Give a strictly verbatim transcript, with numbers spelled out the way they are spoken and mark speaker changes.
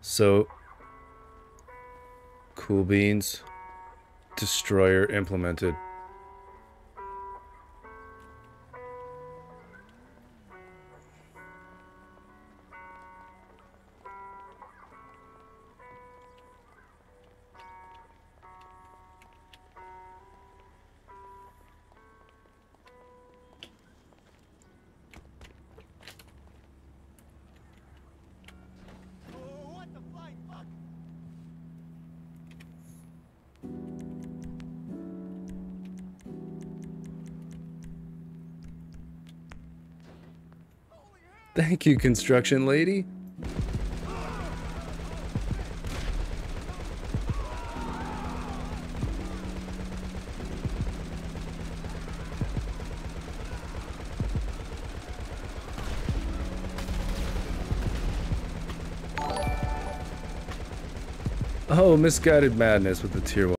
Speaker 1: So, cool beans, destroyer implemented. Thank you, construction lady. Oh, misguided madness with the tier one.